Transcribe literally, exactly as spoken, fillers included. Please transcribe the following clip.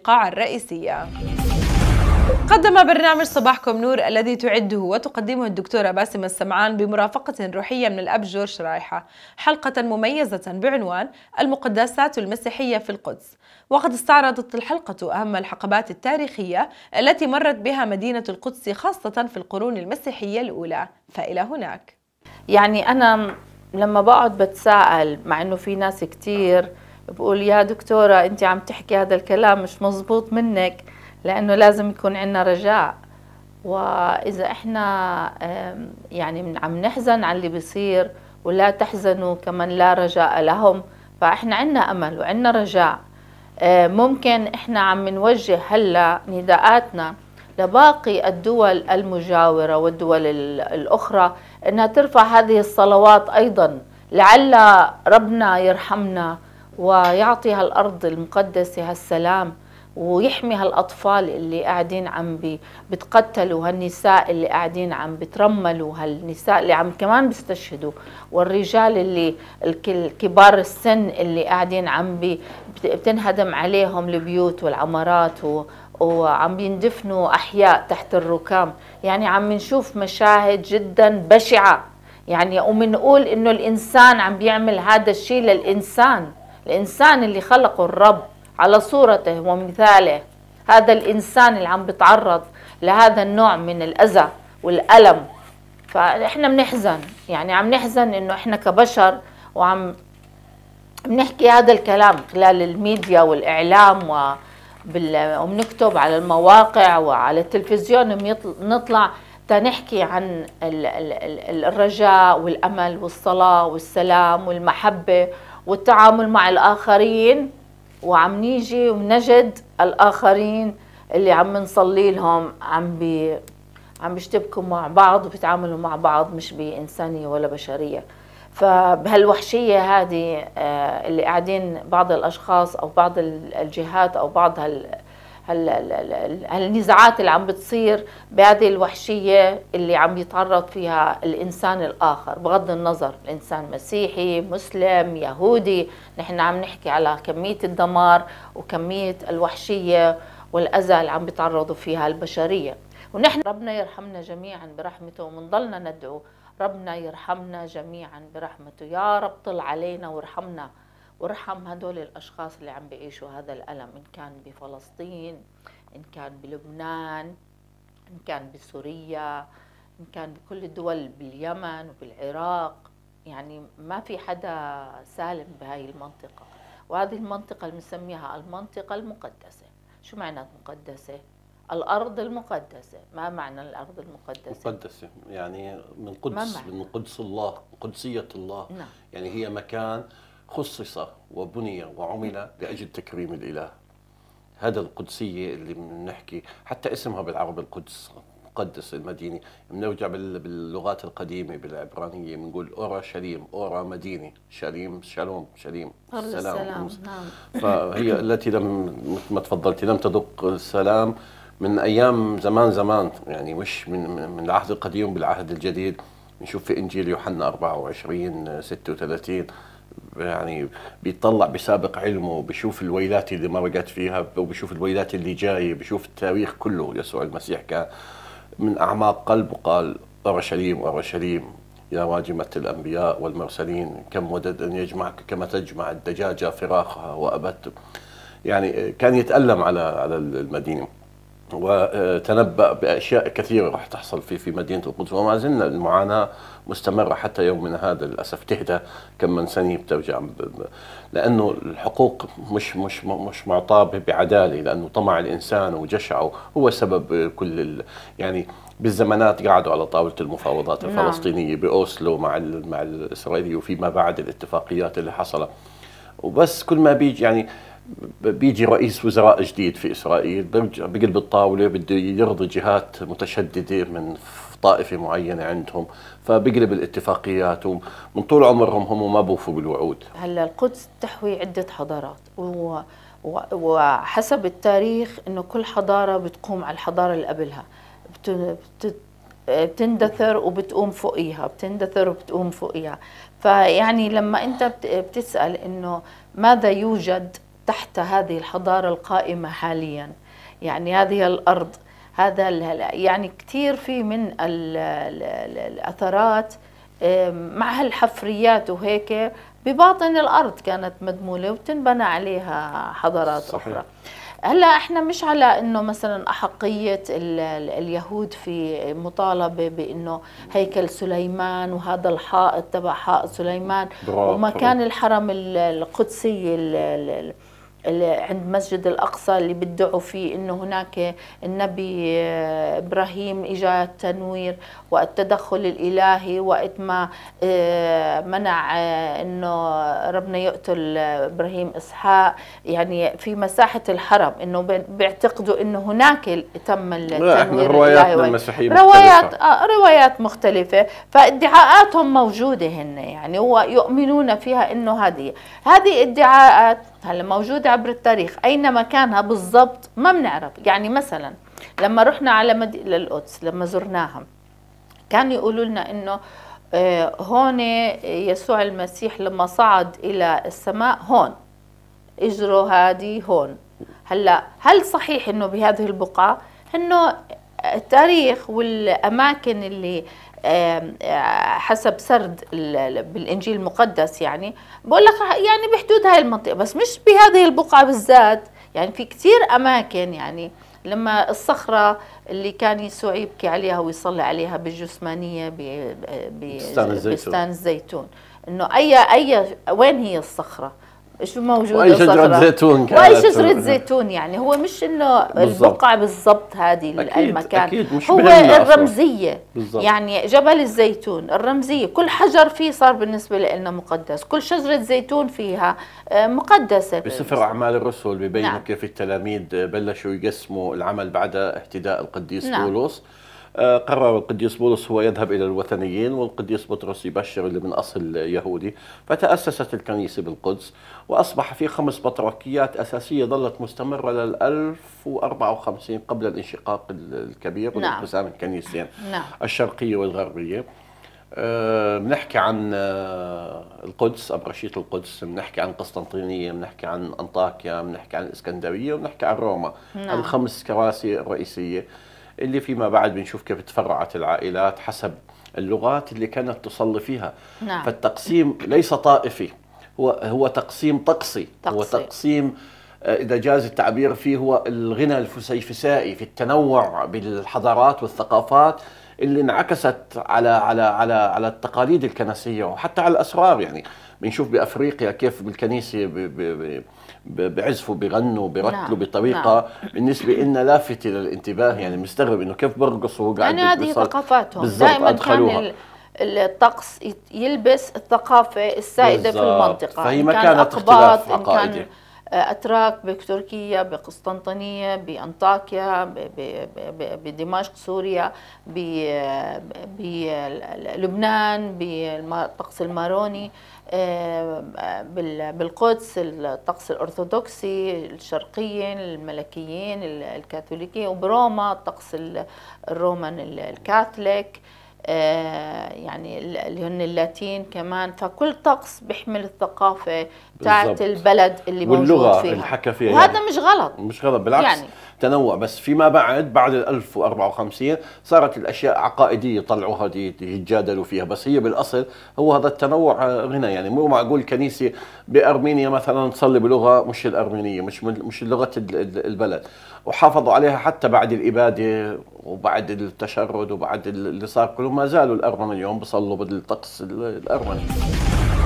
القاعة الرئيسية. قدم برنامج صباحكم نور الذي تعده وتقدمه الدكتورة باسمة السمعان بمرافقة روحية من الأب جورج رايحة حلقة مميزة بعنوان المقدسات المسيحية في القدس، وقد استعرضت الحلقة أهم الحقبات التاريخية التي مرت بها مدينة القدس خاصة في القرون المسيحية الأولى. فإلى هناك. يعني أنا لما بقعد بتساءل، مع إنه في ناس كتير بقول يا دكتورة أنت عم تحكي هذا الكلام مش مزبوط منك، لأنه لازم يكون عندنا رجاء. وإذا إحنا يعني عم نحزن على اللي بيصير ولا تحزنوا كمن لا رجاء لهم، فإحنا عندنا أمل وعندنا رجاء. ممكن إحنا عم نوجه هلا نداءاتنا لباقي الدول المجاورة والدول الأخرى إنها ترفع هذه الصلوات أيضا، لعل ربنا يرحمنا ويعطي هالأرض المقدسة هالسلام، ويحمي هالأطفال اللي قاعدين عم بتقتلوا، هالنساء اللي قاعدين عم بترملوا، هالنساء اللي عم كمان بيستشهدوا، والرجال اللي الكبار السن اللي قاعدين عم بتنهدم عليهم البيوت والعمارات وعم بيندفنوا أحياء تحت الركام. يعني عم نشوف مشاهد جدا بشعة، يعني ومنقول إنه الإنسان عم بيعمل هذا الشيء للإنسان، الإنسان اللي خلقه الرب على صورته ومثاله، هذا الإنسان اللي عم بيتعرض لهذا النوع من الأذى والألم. فإحنا بنحزن، يعني عم نحزن إنه إحنا كبشر وعم بنحكي هذا الكلام خلال الميديا والإعلام و وبنكتب على المواقع وعلى التلفزيون، بنطلع تنحكي عن الرجاء والأمل والصلاة والسلام والمحبة والتعامل مع الآخرين، وعم نيجي ونجد الآخرين اللي عم نصلي لهم عم بي عم بيشتبكوا مع بعض وبيتعاملوا مع بعض مش بإنسانية ولا بشرية. فبهالوحشية هذه اللي قاعدين بعض الأشخاص أو بعض الجهات أو بعض هال هالنزاعات اللي عم بتصير بهذه الوحشية اللي عم يتعرض فيها الإنسان الآخر، بغض النظر الإنسان مسيحي مسلم يهودي، نحن عم نحكي على كمية الدمار وكمية الوحشية والأذى اللي عم بيتعرضوا فيها البشرية. ونحن ربنا يرحمنا جميعا برحمته، ومنضلنا ندعو ربنا يرحمنا جميعا برحمته. يا رب طل علينا وارحمنا وارحم هدول الأشخاص اللي عم بيعيشوا هذا الألم، إن كان بفلسطين، إن كان بلبنان، إن كان بسوريا، إن كان بكل الدول، باليمن وبالعراق. يعني ما في حدا سالم بهاي المنطقة، وهذه المنطقة اللي بنسميها المنطقة المقدسة. شو معنى مقدسة؟ الأرض المقدسة. ما معنى الأرض المقدسة؟ مقدسة يعني من قدس، من قدس الله، قدسية الله. نعم. يعني هي مكان خصص وبني وعمل لأجل تكريم الإله. هذا القدسية اللي بنحكي، حتى اسمها بالعربي القدس، مقدس المدينة. بنرجع باللغات القديمة بالعبرانية بنقول أورشليم، أورا مدينة، شاليم شالوم، شاليم السلام. السلام. نعم. فهي التي لم ما تفضلتي لم تذق السلام من أيام زمان زمان، يعني مش من من العهد القديم بالعهد الجديد. نشوف في إنجيل يوحنا أربعة وعشرين ستة وثلاثين يعني بيطلع بسابق علمه، بشوف الويلات اللي مرقت فيها وبشوف الويلات اللي جاية، بشوف التاريخ كله. يسوع المسيح كان من أعماق قلبه قال أورشليم أورشليم يا واجمة الأنبياء والمرسلين كم وددت أن يجمعك كما تجمع الدجاجة فراخها وأبت. يعني كان يتألم على على المدينة، وتنبأ بأشياء كثيرة راح تحصل في في مدينة القدس، وما زلنا المعاناة مستمرة حتى يومنا هذا. للأسف تهدى كم من سنة بترجع، لأنه الحقوق مش مش مش معطاة بعدالة، لأنه طمع الإنسان وجشعه هو سبب كل يعني. بالزمانات قعدوا على طاولة المفاوضات الفلسطينية بأوسلو مع مع الإسرائيلي، وفيما بعد الاتفاقيات اللي حصلت. وبس كل ما بيجي يعني بيجي رئيس وزراء جديد في إسرائيل بقلب الطاولة بده يرضي جهات متشددة من طائفة معينة عندهم، فبقلب الاتفاقيات، ومن طول عمرهم هم ما بوفوا بالوعود. هلا القدس تحوي عدة حضارات، و... و... وحسب التاريخ إنه كل حضارة بتقوم على الحضارة اللي قبلها، بت... بت... بتندثر وبتقوم فوقيها، بتندثر وبتقوم فوقيها. فيعني لما أنت بتسأل إنه ماذا يوجد تحت هذه الحضارة القائمة حاليا. يعني هذه الأرض، هذا يعني كثير في من الأثرات مع هالحفريات وهيك بباطن الأرض كانت مدمولة وتنبنى عليها حضارات صحيح. أخرى. هلا احنا مش على انه مثلا احقيه اليهود في مطالبه بانه هيكل سليمان وهذا الحائط تبع حائط سليمان ومكان الحرم القدسي عند مسجد الأقصى اللي بيدعوا فيه إنه هناك النبي إبراهيم إجا التنوير والتدخل الإلهي وقت ما منع إنه ربنا يقتل إبراهيم إسحاق. يعني في مساحة الحرم إنه بيعتقدوا إنه هناك تم التنوير الإلهي. المسيحية روايات آه روايات مختلفة، فادعاءاتهم موجودة هن يعني ويؤمنون فيها إنه هذه هذه ادعاءات هلا موجودة عبر التاريخ. أين مكانها بالضبط ما بنعرف. يعني مثلا لما رحنا على مدينة القدس لما زرناها كانوا يقولوا لنا إنه آه هون يسوع المسيح لما صعد إلى السماء هون إجروا هذه هون. هلا هل صحيح إنه بهذه البقعة؟ إنه التاريخ والأماكن اللي حسب سرد بالإنجيل المقدس يعني بقول لك يعني بحدود هاي المنطقة، بس مش بهذه البقعة بالذات. يعني في كثير أماكن يعني لما الصخرة اللي كان يسوع يبكي عليها ويصلي عليها بالجثمانية بستان الزيتون، إنه أي أي وين هي الصخرة؟ شو موجودة وأي شجرة زيتون كانت وأي شجرة زيتون. يعني هو مش إنه البقعة بالضبط هذه أكيد المكان أكيد مش هو الرمزية بالزبط. يعني جبل الزيتون الرمزية، كل حجر فيه صار بالنسبة لنا مقدس، كل شجرة زيتون فيها مقدسة. بسفر أعمال الرسل ببينوا نعم. كيف التلاميذ بلشوا يقسموا العمل بعد اهتداء القديس نعم. بولس. قرر القديس بولس هو يذهب إلى الوثنيين والقديس بطرس يبشر اللي من أصل يهودي، فتأسست الكنيسة بالقدس وأصبح في خمس بطركيات أساسية ظلت مستمرة لل ألف وأربعة وخمسين قبل الانشقاق الكبير وانقسام الكنيستين نعم. الشرقية والغربية. بنحكي عن القدس أبرشية القدس، بنحكي عن قسطنطينية، بنحكي عن أنطاكيا، بنحكي عن الإسكندرية، وبنحكي عن روما نعم. الخمس كراسي الرئيسية اللي فيما بعد بنشوف كيف تفرعت العائلات حسب اللغات اللي كانت تصلي فيها نعم. فالتقسيم ليس طائفي، هو هو تقسيم طقسي, طقسي. هو تقسيم إذا جاز التعبير فيه هو الغنى الفسيفسائي في التنوع بالحضارات والثقافات اللي انعكست على على على على التقاليد الكنسية وحتى على الأسرار. يعني بنشوف بأفريقيا كيف بالكنيسة بيعزفوا بيغنوا بيرتلوا نعم. بطريقة نعم. بالنسبة لنا لافتة للانتباه. يعني مستغرب إنه كيف برقصوا وقاعد يعني هذه ثقافاتهم دائما كان الطقس يلبس الثقافة السائدة بالزبط. في المنطقة فهي ما كانت اختلاف عقائدي. أتراك بتركيا بقسطنطينية بأنطاكيا بدمشق سوريا بلبنان بالطقس الماروني بالقدس الطقس الأرثوذكسي الشرقيين الملكيين الكاثوليكيين، وبروما الطقس الرومان الكاثوليك يعني اللي هن اللاتين كمان. فكل طقس بيحمل الثقافة بتاعت البلد اللي موجود فيها الحكى فيها وهذا يعني مش غلط مش غلط بالعكس يعني تنوع. بس فيما بعد بعد ال ألف وأربعة وخمسين صارت الاشياء عقائديه طلعوها دي يتجادلوا فيها، بس هي بالاصل هو هذا التنوع غنى. يعني مو معقول كنيسه بارمينيا مثلا تصلي بلغه مش الارمينيه مش مش لغه البلد، وحافظوا عليها حتى بعد الاباده وبعد التشرد وبعد اللي صار كله ما زالوا الارمن اليوم بيصلوا بالطقس الارمني.